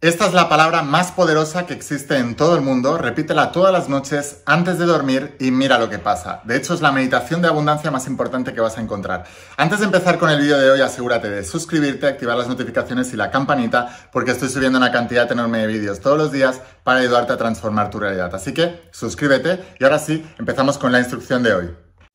Esta es la palabra más poderosa que existe en todo el mundo, repítela todas las noches antes de dormir y mira lo que pasa. De hecho, es la meditación de abundancia más importante que vas a encontrar. Antes de empezar con el vídeo de hoy, asegúrate de suscribirte, activar las notificaciones y la campanita, porque estoy subiendo una cantidad enorme de vídeos todos los días para ayudarte a transformar tu realidad. Así que suscríbete y ahora sí, empezamos con la instrucción de hoy.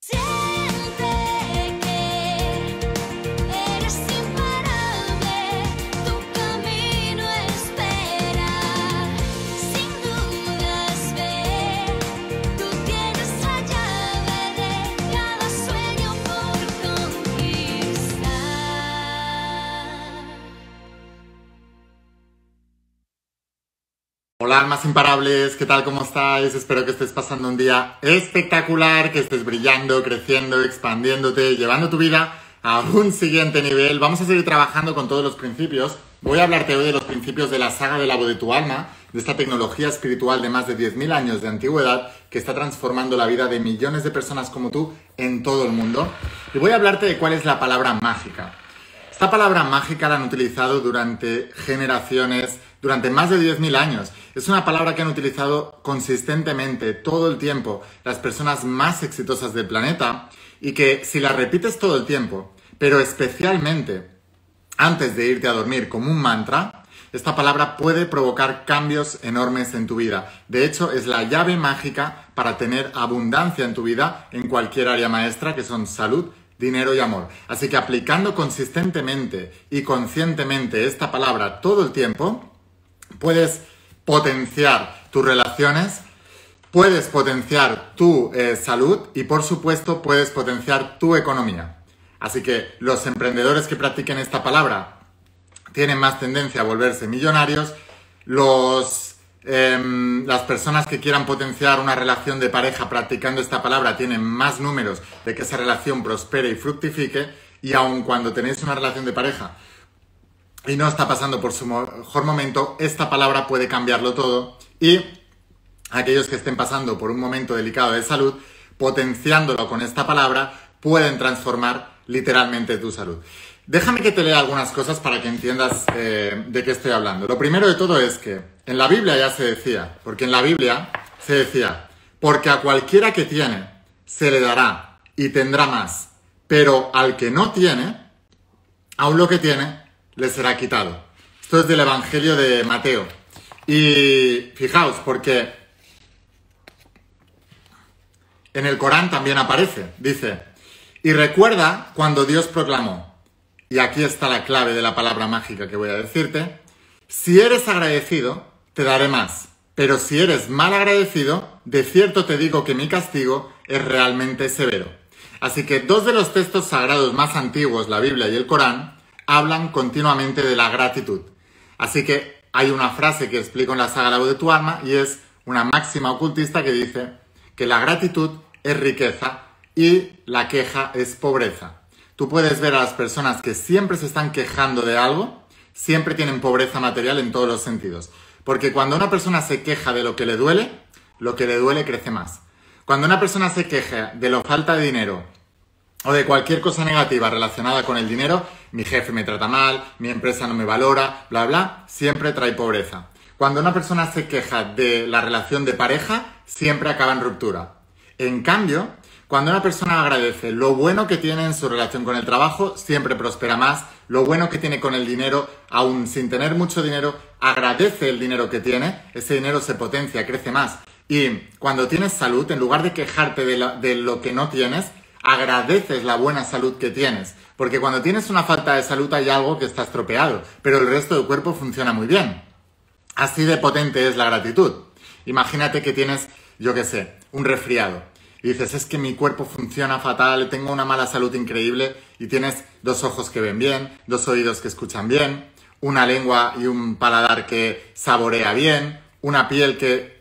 Hola almas imparables, ¿qué tal? ¿Cómo estáis? Espero que estés pasando un día espectacular, que estés brillando, creciendo, expandiéndote, llevando tu vida a un siguiente nivel. Vamos a seguir trabajando con todos los principios. Voy a hablarte hoy de los principios de la saga de la voz de tu alma, de esta tecnología espiritual de más de 10.000 años de antigüedad que está transformando la vida de millones de personas como tú en todo el mundo. Y voy a hablarte de cuál es la palabra mágica. Esta palabra mágica la han utilizado durante generaciones, durante más de 10.000 años. Es una palabra que han utilizado consistentemente todo el tiempo las personas más exitosas del planeta y que si la repites todo el tiempo, pero especialmente antes de irte a dormir como un mantra, esta palabra puede provocar cambios enormes en tu vida. De hecho, es la llave mágica para tener abundancia en tu vida en cualquier área maestra, que son salud, dinero y amor. Así que aplicando consistentemente y conscientemente esta palabra todo el tiempo, puedes potenciar tus relaciones, puedes potenciar tu salud y, por supuesto, puedes potenciar tu economía. Así que los emprendedores que practiquen esta palabra tienen más tendencia a volverse millonarios. Las personas que quieran potenciar una relación de pareja practicando esta palabra tienen más números de que esa relación prospere y fructifique. Y aun cuando tenéis una relación de pareja y no está pasando por su mejor momento, esta palabra puede cambiarlo todo. Y aquellos que estén pasando por un momento delicado de salud, potenciándolo con esta palabra, pueden transformar literalmente tu salud. Déjame que te lea algunas cosas para que entiendas de qué estoy hablando. Lo primero de todo es que en la Biblia ya se decía, porque en la Biblia se decía, porque a cualquiera que tiene se le dará y tendrá más, pero al que no tiene, aún lo que tiene le será quitado. Esto es del Evangelio de Mateo. Y fijaos, porque en el Corán también aparece, dice, y recuerda cuando Dios proclamó, y aquí está la clave de la palabra mágica que voy a decirte, si eres agradecido, te daré más, pero si eres mal agradecido, de cierto te digo que mi castigo es realmente severo. Así que dos de los textos sagrados más antiguos, la Biblia y el Corán, hablan continuamente de la gratitud. Así que hay una frase que explico en la saga La voz de tu alma y es una máxima ocultista que dice que la gratitud es riqueza y la queja es pobreza. Tú puedes ver a las personas que siempre se están quejando de algo, siempre tienen pobreza material en todos los sentidos. Porque cuando una persona se queja de lo que le duele crece más. Cuando una persona se queja de la falta de dinero o de cualquier cosa negativa relacionada con el dinero, mi jefe me trata mal, mi empresa no me valora, bla, bla, siempre trae pobreza. Cuando una persona se queja de la relación de pareja, siempre acaba en ruptura. En cambio, cuando una persona agradece lo bueno que tiene en su relación con el trabajo, siempre prospera más. Lo bueno que tiene con el dinero, aún sin tener mucho dinero, agradece el dinero que tiene. Ese dinero se potencia, crece más. Y cuando tienes salud, en lugar de quejarte de lo que no tienes, agradeces la buena salud que tienes. Porque cuando tienes una falta de salud hay algo que está estropeado, pero el resto del cuerpo funciona muy bien. Así de potente es la gratitud. Imagínate que tienes, yo qué sé, un resfriado. Y dices, es que mi cuerpo funciona fatal, tengo una mala salud increíble, y tienes dos ojos que ven bien, dos oídos que escuchan bien, una lengua y un paladar que saborea bien, una piel que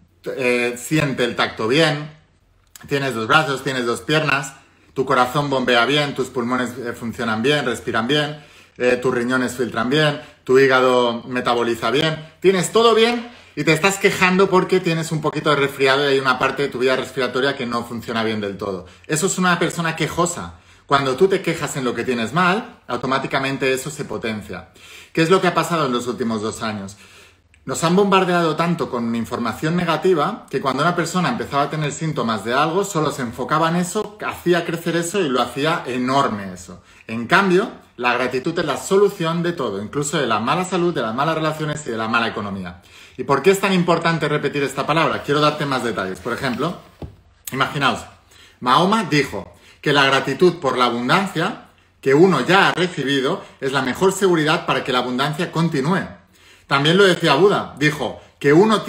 siente el tacto bien, tienes dos brazos, tienes dos piernas, tu corazón bombea bien, tus pulmones funcionan bien, respiran bien, tus riñones filtran bien, tu hígado metaboliza bien, tienes todo bien. Y te estás quejando porque tienes un poquito de resfriado y hay una parte de tu vida respiratoria que no funciona bien del todo. Eso es una persona quejosa. Cuando tú te quejas en lo que tienes mal, automáticamente eso se potencia. ¿Qué es lo que ha pasado en los últimos 2 años? Nos han bombardeado tanto con información negativa que cuando una persona empezaba a tener síntomas de algo, solo se enfocaba en eso, hacía crecer eso y lo hacía enorme eso. En cambio, la gratitud es la solución de todo, incluso de la mala salud, de las malas relaciones y de la mala economía. ¿Y por qué es tan importante repetir esta palabra? Quiero darte más detalles. Por ejemplo, imaginaos, Mahoma dijo que la gratitud por la abundancia que uno ya ha recibido es la mejor seguridad para que la abundancia continúe. También lo decía Buda, dijo que uno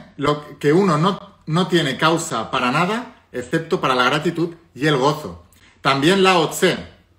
no tiene causa para nada excepto para la gratitud y el gozo. También Lao Tse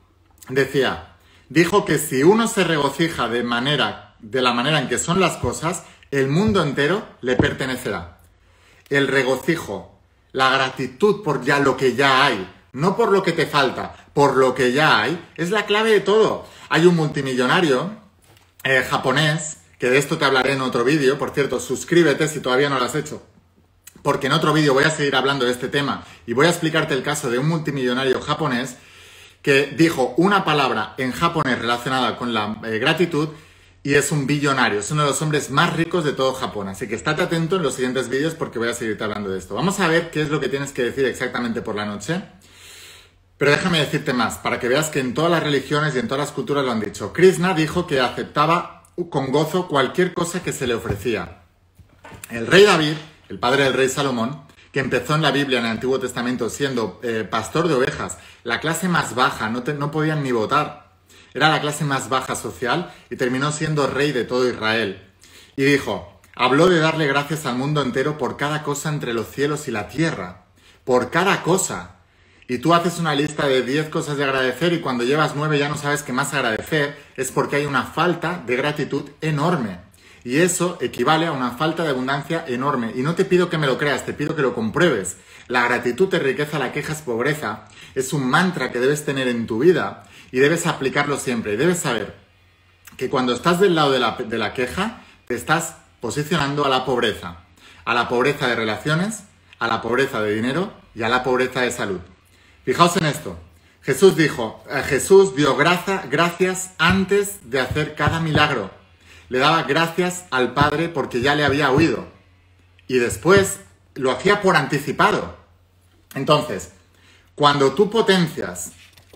dijo que si uno se regocija de la manera en que son las cosas, el mundo entero le pertenecerá. El regocijo, la gratitud por lo que ya hay, no por lo que te falta, por lo que ya hay, es la clave de todo. Hay un multimillonario japonés, que de esto te hablaré en otro vídeo. Por cierto, suscríbete si todavía no lo has hecho, porque en otro vídeo voy a seguir hablando de este tema y voy a explicarte el caso de un multimillonario japonés que dijo una palabra en japonés relacionada con la gratitud y es un billonario, es uno de los hombres más ricos de todo Japón. Así que estate atento en los siguientes vídeos porque voy a seguirte hablando de esto. Vamos a ver qué es lo que tienes que decir exactamente por la noche. Pero déjame decirte más, para que veas que en todas las religiones y en todas las culturas lo han dicho. Krishna dijo que aceptaba con gozo cualquier cosa que se le ofrecía. El rey David, el padre del rey Salomón, que empezó en la Biblia, en el Antiguo Testamento, siendo pastor de ovejas, la clase más baja, no podían ni votar. Era la clase más baja social y terminó siendo rey de todo Israel. Y dijo, habló de darle gracias al mundo entero por cada cosa entre los cielos y la tierra. Por cada cosa. Y tú haces una lista de 10 cosas de agradecer y cuando llevas 9 ya no sabes qué más agradecer, es porque hay una falta de gratitud enorme. Y eso equivale a una falta de abundancia enorme. Y no te pido que me lo creas, te pido que lo compruebes. La gratitud es riqueza, la queja es pobreza. Es un mantra que debes tener en tu vida y debes aplicarlo siempre. Y debes saber que cuando estás del lado de la queja, te estás posicionando a la pobreza. A la pobreza de relaciones, a la pobreza de dinero y a la pobreza de salud. Fijaos en esto. Jesús dio gracias antes de hacer cada milagro. Le daba gracias al Padre porque ya le había oído. Y después lo hacía por anticipado. Entonces, cuando tú potencias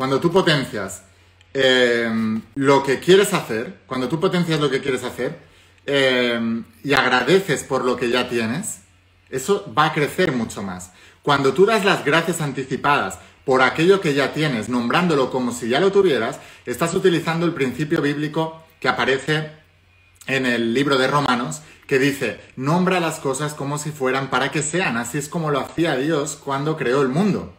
lo que quieres hacer, y agradeces por lo que ya tienes, eso va a crecer mucho más. Cuando tú das las gracias anticipadas por aquello que ya tienes, nombrándolo como si ya lo tuvieras, estás utilizando el principio bíblico que aparece en el libro de Romanos, que dice, nombra las cosas como si fueran para que sean. Así es como lo hacía Dios cuando creó el mundo.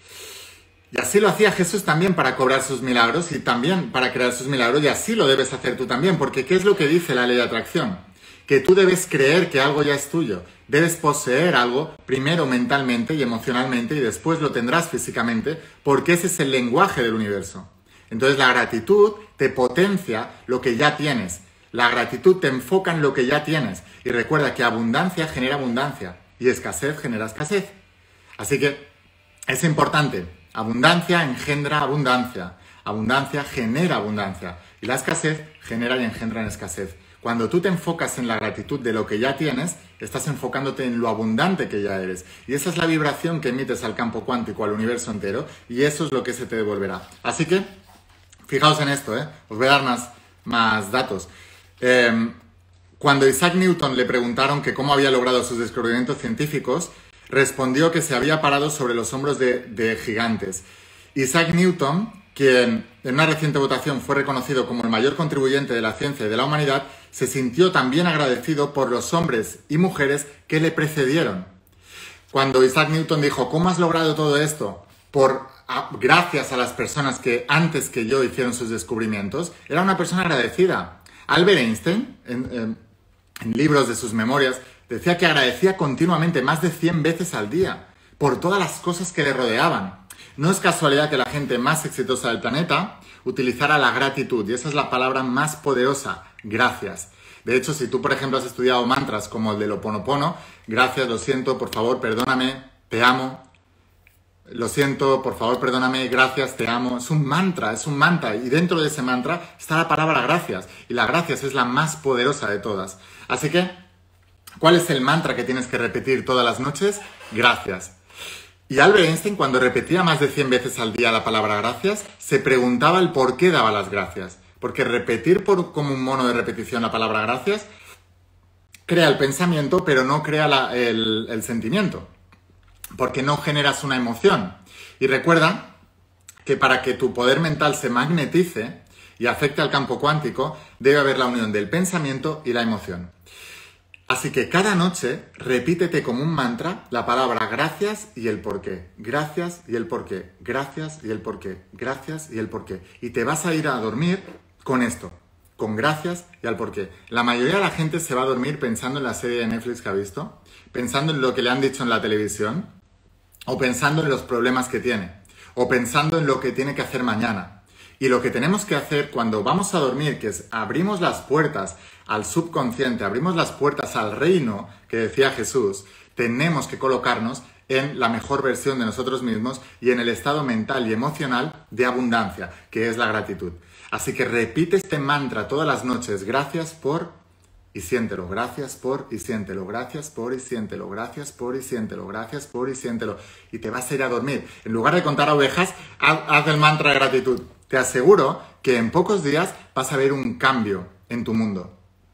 Y así lo hacía Jesús también para cobrar sus milagros y también para crear sus milagros, y así lo debes hacer tú también, porque ¿qué es lo que dice la ley de atracción? Que tú debes creer que algo ya es tuyo. Debes poseer algo primero mentalmente y emocionalmente y después lo tendrás físicamente porque ese es el lenguaje del universo. Entonces la gratitud te potencia lo que ya tienes. La gratitud te enfoca en lo que ya tienes. Y recuerda que abundancia genera abundancia y escasez genera escasez. Así que es importante. Abundancia engendra abundancia. Abundancia genera abundancia. Y la escasez genera y engendra en escasez. Cuando tú te enfocas en la gratitud de lo que ya tienes, estás enfocándote en lo abundante que ya eres. Y esa es la vibración que emites al campo cuántico, al universo entero, y eso es lo que se te devolverá. Así que, fijaos en esto, os voy a dar más datos. Cuando Isaac Newton le preguntaron que cómo había logrado sus descubrimientos científicos, respondió que se había parado sobre los hombros de gigantes. Isaac Newton, quien en una reciente votación fue reconocido como el mayor contribuyente de la ciencia y de la humanidad, se sintió también agradecido por los hombres y mujeres que le precedieron. Cuando Isaac Newton dijo, ¿cómo has logrado todo esto? Gracias a las personas que antes que yo hicieron sus descubrimientos, era una persona agradecida. Albert Einstein, en libros de sus memorias, decía que agradecía continuamente, más de 100 veces al día, por todas las cosas que le rodeaban. No es casualidad que la gente más exitosa del planeta utilizara la gratitud, y esa es la palabra más poderosa, gracias. De hecho, si tú, por ejemplo, has estudiado mantras como el del Ho'oponopono, gracias, lo siento, por favor, perdóname, te amo, lo siento, por favor, perdóname, gracias, te amo. Es un mantra, y dentro de ese mantra está la palabra gracias, y la gracias es la más poderosa de todas. Así que, ¿cuál es el mantra que tienes que repetir todas las noches? Gracias. Y Albert Einstein, cuando repetía más de 100 veces al día la palabra gracias, se preguntaba el por qué daba las gracias. Porque repetir como un mono de repetición la palabra gracias crea el pensamiento, pero no crea el sentimiento. Porque no generas una emoción. Y recuerda que para que tu poder mental se magnetice y afecte al campo cuántico, debe haber la unión del pensamiento y la emoción. Así que cada noche repítete como un mantra la palabra gracias y el porqué. Gracias y el porqué. Gracias y el porqué. Gracias y el porqué. Y te vas a ir a dormir con esto. Con gracias y al porqué. La mayoría de la gente se va a dormir pensando en la serie de Netflix que ha visto, pensando en lo que le han dicho en la televisión, o pensando en los problemas que tiene, o pensando en lo que tiene que hacer mañana. Y lo que tenemos que hacer cuando vamos a dormir, que es abrimos las puertas al subconsciente, abrimos las puertas al reino que decía Jesús, tenemos que colocarnos en la mejor versión de nosotros mismos y en el estado mental y emocional de abundancia, que es la gratitud. Así que repite este mantra todas las noches, gracias por y siéntelo, gracias por y siéntelo, gracias por y siéntelo, gracias por y siéntelo, gracias por y siéntelo. Y te vas a ir a dormir. En lugar de contar ovejas, haz el mantra de gratitud. Te aseguro que en pocos días vas a ver un cambio en tu mundo.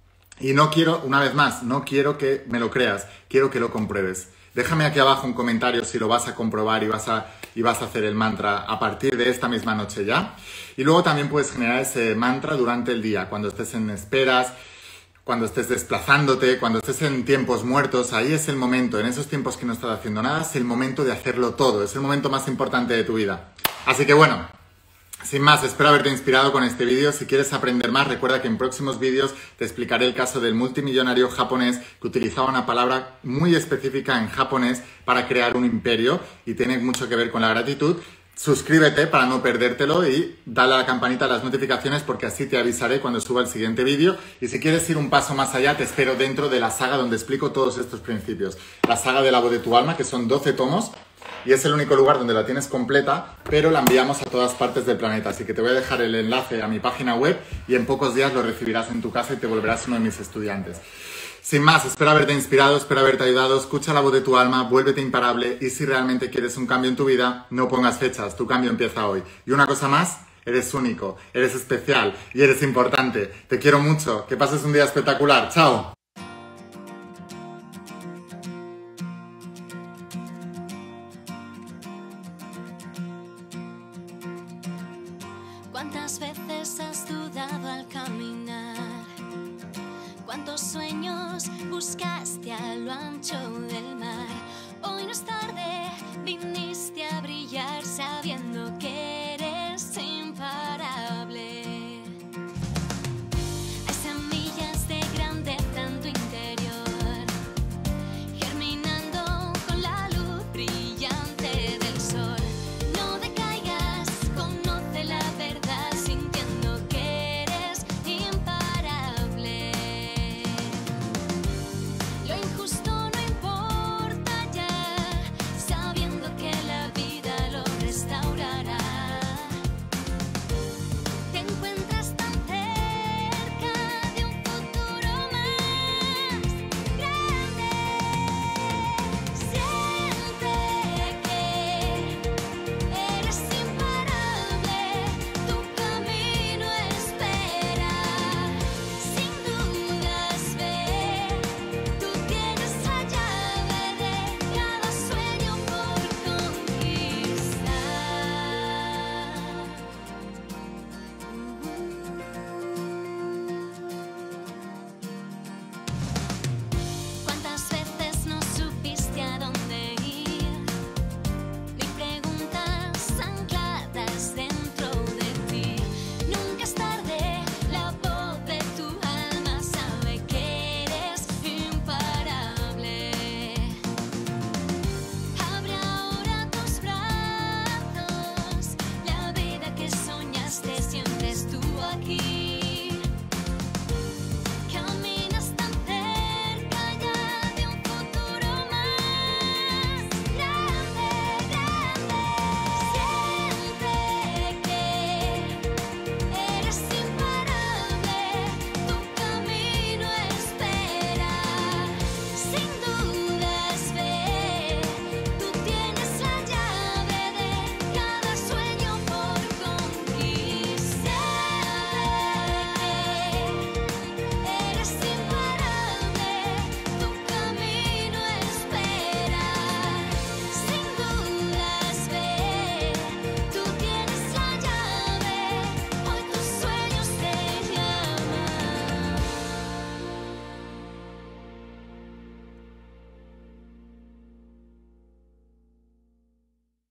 Y no quiero, una vez más, no quiero que me lo creas, quiero que lo compruebes. Déjame aquí abajo un comentario si lo vas a comprobar y vas a hacer el mantra a partir de esta misma noche ya. Y luego también puedes generar ese mantra durante el día, cuando estés en esperas, cuando estés desplazándote, cuando estés en tiempos muertos. Ahí es el momento, en esos tiempos que no estás haciendo nada, es el momento de hacerlo todo, es el momento más importante de tu vida. Así que bueno, sin más, espero haberte inspirado con este vídeo. Si quieres aprender más, recuerda que en próximos vídeos te explicaré el caso del multimillonario japonés que utilizaba una palabra muy específica en japonés para crear un imperio y tiene mucho que ver con la gratitud. Suscríbete para no perdértelo y dale a la campanita de las notificaciones porque así te avisaré cuando suba el siguiente vídeo. Y si quieres ir un paso más allá, te espero dentro de la saga donde explico todos estos principios. La saga de la voz de tu alma, que son 12 tomos. Y es el único lugar donde la tienes completa, pero la enviamos a todas partes del planeta. Así que te voy a dejar el enlace a mi página web y en pocos días lo recibirás en tu casa y te volverás uno de mis estudiantes. Sin más, espero haberte inspirado, espero haberte ayudado. Escucha la voz de tu alma, vuélvete imparable y si realmente quieres un cambio en tu vida, no pongas fechas, tu cambio empieza hoy. Y una cosa más, eres único, eres especial y eres importante. Te quiero mucho, que pases un día espectacular. ¡Chao! ¿Cuántas veces has dudado al caminar? ¿Cuántos sueños buscaste a lo ancho del mar? Hoy no es tarde, viniste a brillar sabiendo